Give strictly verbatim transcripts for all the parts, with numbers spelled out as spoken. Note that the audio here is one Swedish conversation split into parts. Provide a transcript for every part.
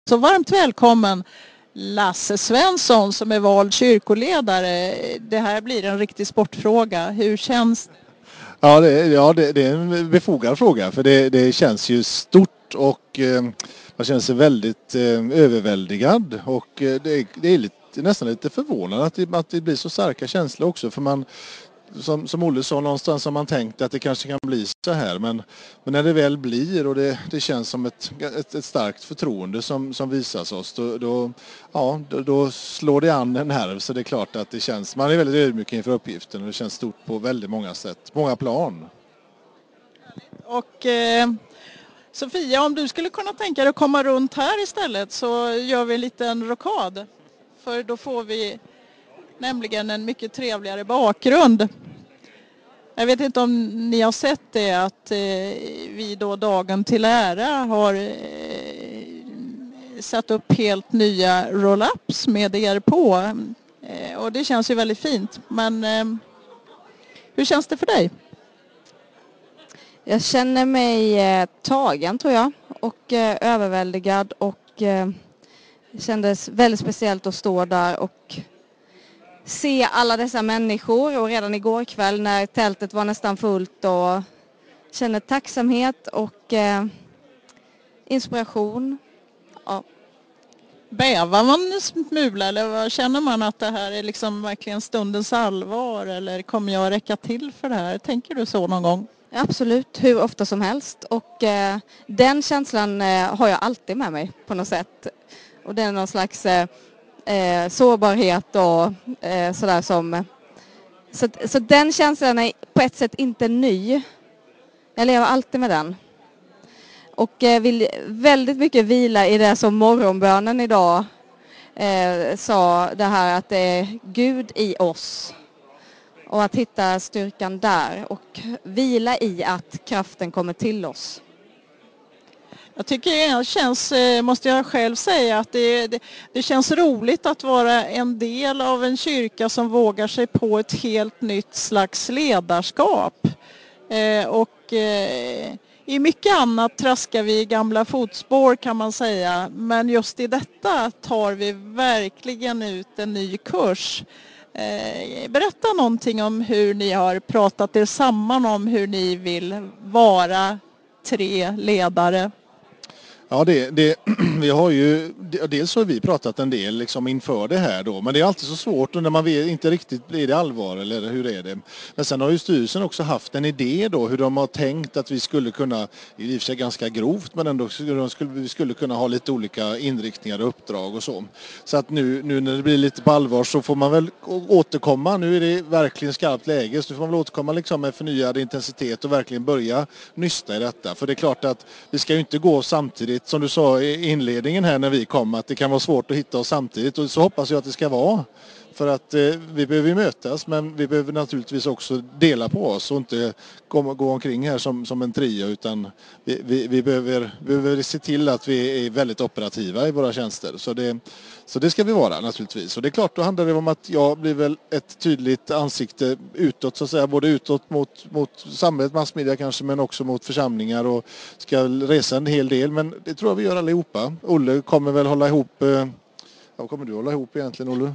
Så varmt välkommen Lasse Svensson som är vald kyrkoledare. Det här blir en riktig sportfråga. Hur känns? Ja, det, ja det, det är en befogad fråga för det, det känns ju stort och eh, man känner sig väldigt eh, överväldigad och eh, det, det är lite, nästan lite förvånande att det, att det blir så starka känslor också för man Som, som Olle sa, någonstans har man tänkt att det kanske kan bli så här. Men, men när det väl blir och det, det känns som ett, ett, ett starkt förtroende som, som visas oss, då, då, ja, då, då slår det an en nerv. Så det är klart att det känns, man är väldigt ödmjuk inför uppgiften och det känns stort på väldigt många sätt, många plan. Och eh, Sofia, om du skulle kunna tänka dig att komma runt här istället så gör vi en liten rokad. För då får vi nämligen en mycket trevligare bakgrund. Jag vet inte om ni har sett det att eh, vi då dagen till ära har eh, satt upp helt nya roll-ups med er på. Eh, och det känns ju väldigt fint. Men eh, hur känns det för dig? Jag känner mig eh, tagen tror jag och eh, överväldigad och eh, det kändes väldigt speciellt att stå där och se alla dessa människor och redan igår kväll när tältet var nästan fullt och känner tacksamhet och eh, inspiration. Ja. Bävar man en smula eller vad, känner man att det här är liksom verkligen stundens allvar eller kommer jag räcka till för det här? Tänker du så någon gång? Absolut, hur ofta som helst och eh, den känslan eh, har jag alltid med mig på något sätt och det är någon slags eh, Eh, sårbarhet och eh, sådär som så, så den känslan är på ett sätt inte ny. Jag lever alltid med den och eh, vill väldigt mycket vila i det som morgonbönen idag eh, sa, det här att det är Gud i oss och att hitta styrkan där och vila i att kraften kommer till oss. Jag tycker det känns, måste jag själv säga, att det, det, det känns roligt att vara en del av en kyrka som vågar sig på ett helt nytt slags ledarskap. Eh, och eh, i mycket annat traskar vi i gamla fotspår kan man säga. Men just i detta tar vi verkligen ut en ny kurs. Eh, berätta någonting om hur ni har pratat er samman om hur ni vill vara tre ledare. Ja, det, det, vi har ju, dels har vi pratat en del liksom inför det här då, men det är alltid så svårt när man vet, inte riktigt blir det allvar eller hur är det. Men sen har ju styrelsen också haft en idé då hur de har tänkt att vi skulle kunna, i och för sig ganska grovt, men ändå skulle, vi skulle kunna ha lite olika inriktningar och uppdrag och så. Så att nu, nu när det blir lite på allvar så får man väl återkomma, nu är det verkligen skarpt läge, så får man väl återkomma liksom med förnyad intensitet och verkligen börja nysta i detta. För det är klart att vi ska ju inte gå samtidigt som du sa i inledningen här när vi kom att det kan vara svårt att hitta oss samtidigt och så hoppas jag att det ska vara. För att eh, vi behöver mötas men vi behöver naturligtvis också dela på oss och inte komma, gå omkring här som, som en trio utan vi, vi, vi, behöver, vi behöver se till att vi är väldigt operativa i våra tjänster. Så det, så det ska vi vara naturligtvis. Och det är klart, då handlar det om att jag blir väl ett tydligt ansikte utåt så att säga, både utåt mot, mot samhället, massmedia kanske men också mot församlingar och ska resa en hel del men det tror jag vi gör allihopa. Olle kommer väl hålla ihop, eh, vad kommer du hålla ihop egentligen Olle?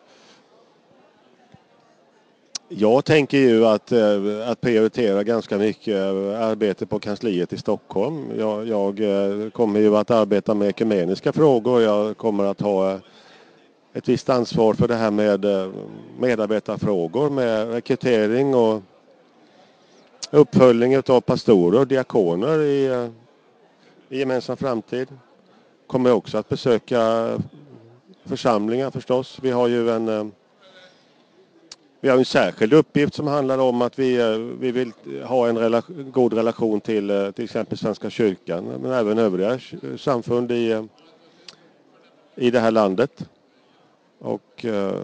Jag tänker ju att, att prioritera ganska mycket arbete på kansliet i Stockholm. Jag, jag kommer ju att arbeta med ekumeniska frågor. Jag kommer att ha ett visst ansvar för det här med medarbetarfrågor, med rekrytering och uppföljning av pastorer och diakoner i, i gemensam framtid. Kommer också att besöka församlingar förstås. Vi har ju en Vi har en särskild uppgift som handlar om att vi, vi vill ha en relation, god relation till till exempel Svenska kyrkan men även övriga samfund i, i det här landet. Och eh,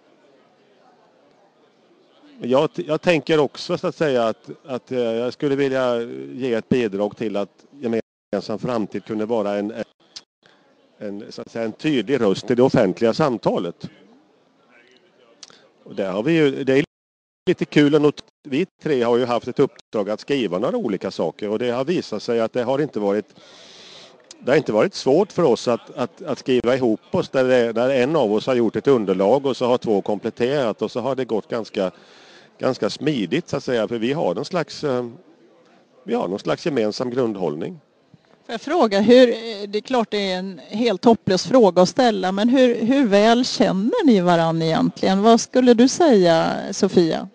jag, jag tänker också så att säga att, att jag skulle vilja ge ett bidrag till att gemensam framtid kunde vara en, en, så att säga, en tydlig röst i det offentliga samtalet. Och där har vi ju, det är lite kul att notera. Vi tre har ju haft ett uppdrag att skriva några olika saker och det har visat sig att det har inte varit det har inte varit svårt för oss att, att, att skriva ihop oss där, det, där en av oss har gjort ett underlag och så har två kompletterat och så har det gått ganska, ganska smidigt så att säga. För vi har någon slags, vi har någon slags gemensam grundhållning. Får jag fråga, hur, det är klart det är en helt hopplös fråga att ställa, men hur, hur väl känner ni varandra egentligen? Vad skulle du säga, Sofia?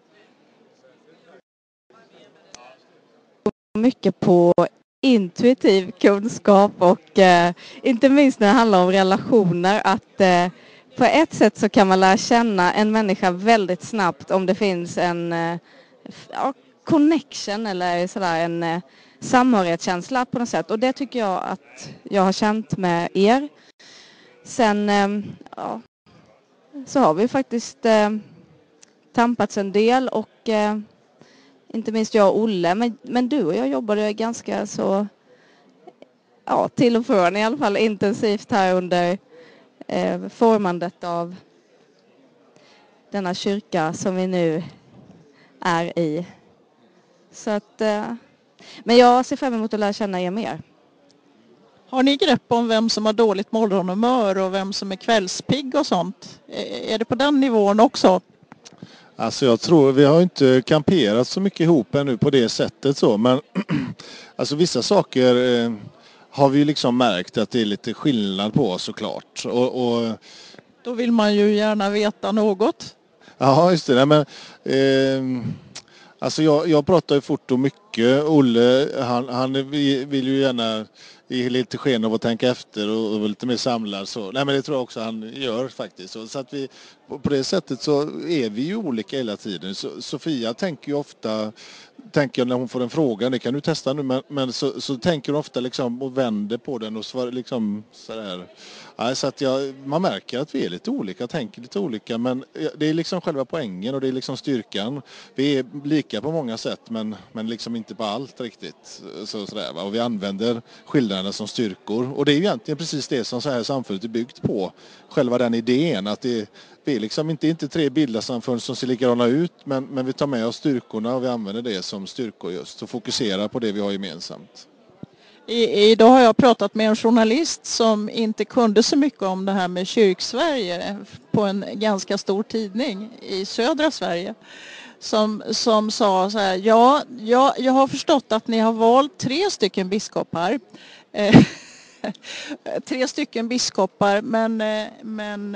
Mycket på intuitiv kunskap och eh, inte minst när det handlar om relationer, att eh, på ett sätt så kan man lära känna en människa väldigt snabbt om det finns en eh, ja, connection eller sådär en eh, samhörighetskänsla på något sätt, och det tycker jag att jag har känt med er. Sen eh, ja, så har vi faktiskt eh, tampats en del och eh, inte minst jag och Olle, men, men du och jag jobbade ganska så, ja, till och från i alla fall intensivt här under eh, formandet av denna kyrka som vi nu är i. Så att, eh, men jag ser fram emot att lära känna er mer. Har ni grepp om vem som har dåligt morgonhumör och vem som är kvällspigg och sånt? Är det på den nivån också? Alltså jag tror, vi har inte kamperat så mycket ihop ännu på det sättet så, men alltså vissa saker eh, har vi liksom märkt att det är lite skillnad på såklart. Och, och... Då vill man ju gärna veta något. Ja, just det. Men, eh, alltså jag, jag pratar ju fort och mycket. Olle, han, han vill ju gärna i lite sken av att tänka efter och, och lite mer samlad. Så. Nej, men det tror jag också han gör faktiskt. Så, så att vi, på det sättet så är vi ju olika hela tiden. Så, Sofia tänker ju ofta, tänker jag när hon får en fråga, det kan du testa nu, men, men så, så tänker hon ofta liksom och vänder på den och svarar liksom sådär. Ja, så att jag, man märker att vi är lite olika, tänker lite olika, men det är liksom själva poängen och det är liksom styrkan. Vi är lika på många sätt, men, men liksom inte på allt riktigt. Så, sådär, va? Och vi använder skillnaderna som styrkor. Och det är ju egentligen precis det som så här samfundet är byggt på. Själva den idén att det, vi är liksom inte, inte tre bildarsamfund som ser likadana ut, men, men vi tar med oss styrkorna och vi använder det som styrkor just och fokuserar på det vi har gemensamt. I, idag har jag pratat med en journalist som inte kunde så mycket om det här med Kyrksverige på en ganska stor tidning i södra Sverige. Som, som sa så här, ja, ja, jag har förstått att ni har valt tre stycken biskopar. tre stycken biskopar, men, men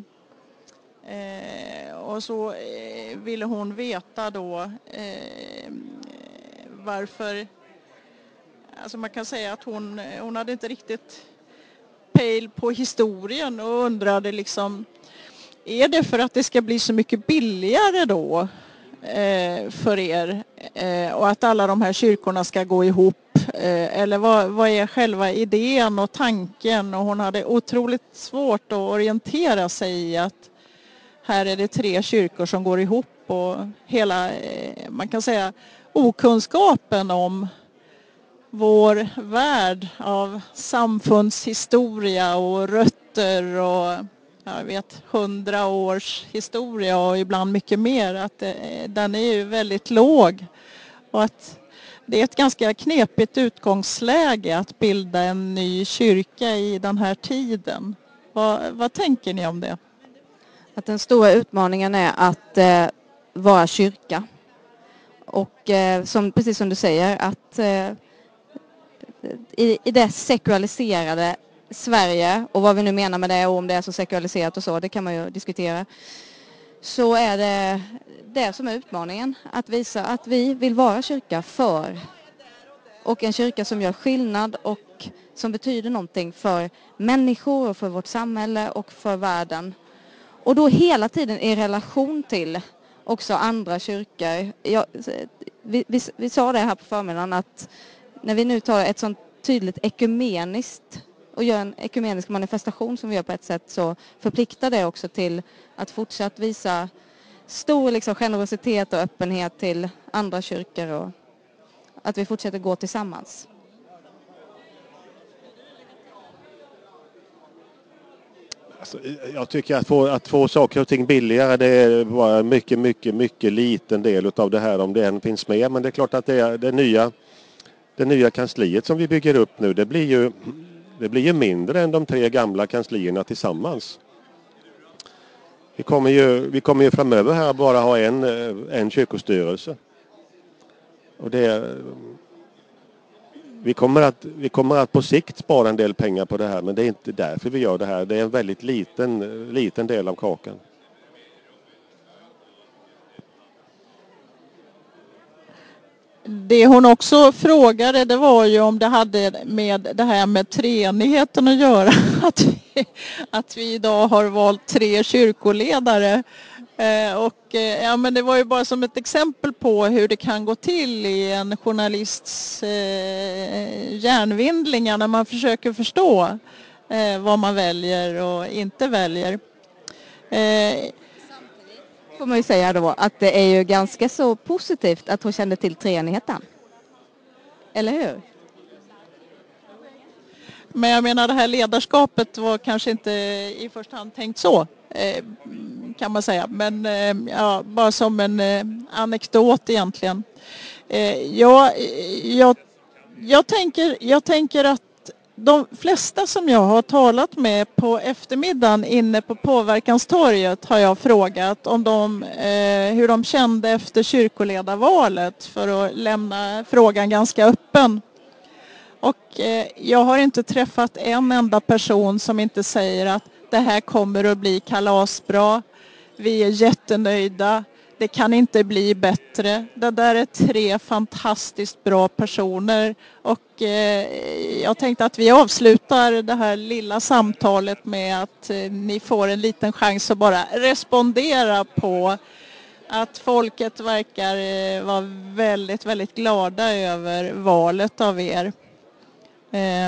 eh, och så eh, ville hon veta då eh, varför. Alltså man kan säga att hon, hon hade inte riktigt pejl på historien och undrade liksom, är det för att det ska bli så mycket billigare då eh, för er eh, och att alla de här kyrkorna ska gå ihop eh, eller vad, vad är själva idén och tanken? Och hon hade otroligt svårt att orientera sig i att här är det tre kyrkor som går ihop och hela, eh, man kan säga okunskapen om vår värld av samfundshistoria och rötter och jag vet hundra års historia och ibland mycket mer, att det, den är ju väldigt låg och att det är ett ganska knepigt utgångsläge att bilda en ny kyrka i den här tiden. Vad, vad tänker ni om det? Att den stora utmaningen är att eh, vara kyrka och eh, som, precis som du säger att eh, I, i det sekulariserade Sverige, och vad vi nu menar med det och om det är så sekulariserat och så, det kan man ju diskutera, så är det det som är utmaningen, att visa att vi vill vara kyrka för, och en kyrka som gör skillnad och som betyder någonting för människor och för vårt samhälle och för världen, och då hela tiden i relation till också andra kyrkor. Jag, vi, vi, vi sa det här på förmiddagen att när vi nu tar ett sånt tydligt ekumeniskt och gör en ekumenisk manifestation som vi gör på ett sätt, så förpliktar det också till att fortsatt visa stor liksom generositet och öppenhet till andra kyrkor och att vi fortsätter gå tillsammans. Alltså, jag tycker att få, att få saker och ting billigare, det är bara en mycket, mycket, mycket liten del av det här om det än finns med. Men det är klart att det, är, det nya det nya kansliet som vi bygger upp nu, det blir ju, det blir ju mindre än de tre gamla kanslierna tillsammans. Vi kommer ju, vi kommer ju framöver här bara ha en, en kyrkostyrelse. Och det, vi, kommer att, vi kommer att på sikt spara en del pengar på det här, men det är inte därför vi gör det här. Det är en väldigt liten, liten del av kakan. Det hon också frågade, det var ju om det hade med det här med treenigheten att göra. Att vi, att vi idag har valt tre kyrkoledare. Eh, och, eh, ja, men det var ju bara som ett exempel på hur det kan gå till i en journalists eh, hjärnvindlingar när man försöker förstå eh, vad man väljer och inte väljer. Eh, Får man ju säga då att det är ju ganska så positivt att hon kände till treenigheten. Eller hur? Men jag menar, det här ledarskapet var kanske inte i första hand tänkt så, eh, kan man säga. Men eh, ja, bara som en eh, anekdot egentligen. Eh, jag, jag, jag, tänker, jag tänker att de flesta som jag har talat med på eftermiddagen inne på Påverkanstorget har jag frågat om de, eh, hur de kände efter kyrkoledarvalet, för att lämna frågan ganska öppen. Och eh, jag har inte träffat en enda person som inte säger att det här kommer att bli kalasbra. Vi är jättenöjda. Det kan inte bli bättre. Det där är tre fantastiskt bra personer. Och eh, jag tänkte att vi avslutar det här lilla samtalet med att eh, ni får en liten chans att bara respondera på att folket verkar eh, vara väldigt, väldigt glada över valet av er. Eh,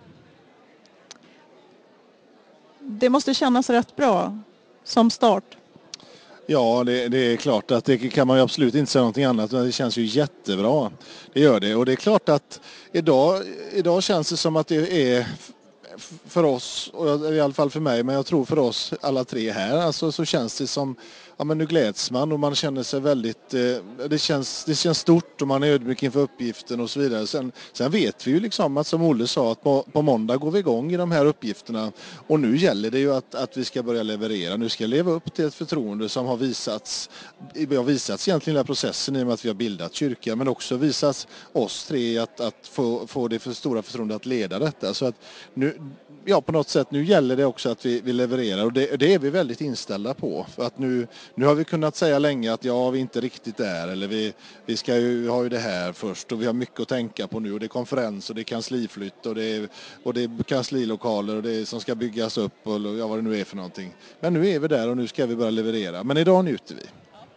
det måste kännas rätt bra som start. Ja, det, det är klart att det kan man ju absolut inte säga någonting annat, men det känns ju jättebra. Det gör det, och det är klart att idag, idag känns det som att det är för oss, och i alla fall för mig, men jag tror för oss alla tre här, alltså, så känns det som, ja, men nu gläds man och man känner sig väldigt, eh, det, känns, det känns stort och man är ödmjuk inför uppgiften och så vidare. Sen, sen vet vi ju liksom att, som Olle sa, att på, på måndag går vi igång i de här uppgifterna, och nu gäller det ju att, att vi ska börja leverera. Nu ska jag leva upp till ett förtroende som har visats, har visats egentligen i den här processen i och med att vi har bildat kyrka, men också visats oss tre att, att få, få det för stora förtroendet att leda detta. Så att nu, ja, på något sätt, nu gäller det också att vi, vi levererar, och det, det är vi väldigt inställda på. För att nu, nu har vi kunnat säga länge att ja, vi inte riktigt är, eller vi, vi ska ju ha ju det här först, och vi har mycket att tänka på nu, och det är konferens och det är kansliflytt och det är, och det är kanslilokaler och det är, som ska byggas upp och ja, vad det nu är för någonting. Men nu är vi där och nu ska vi börja leverera. Men idag njuter vi.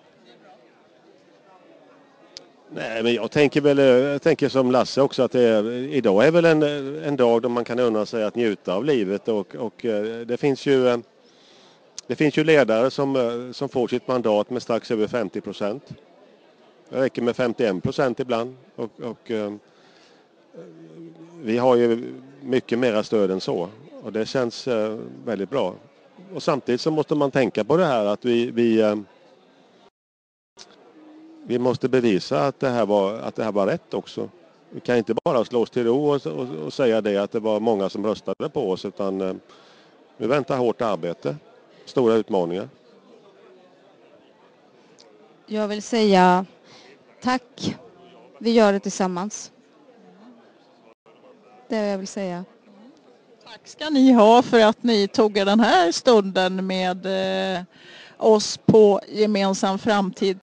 Nej, men jag tänker väl, jag tänker som Lasse också, att det är, idag är väl en, en dag då man kan unna sig att njuta av livet, och, och det finns ju det finns ju ledare som, som får sitt mandat med strax över femtio procent. Det räcker med femtioen procent ibland, och, och vi har ju mycket mera stöd än så, och det känns väldigt bra. Och samtidigt så måste man tänka på det här att vi, vi Vi måste bevisa att det här var, att det här var rätt också. Vi kan inte bara slå oss till ro och, och, och säga det att det var många som röstade på oss, utan eh, vi väntar hårt arbete, stora utmaningar. Jag vill säga tack. Vi gör det tillsammans. Det är vad jag vill säga. Tack ska ni ha för att ni tog den här stunden med eh, oss på Gemensam framtid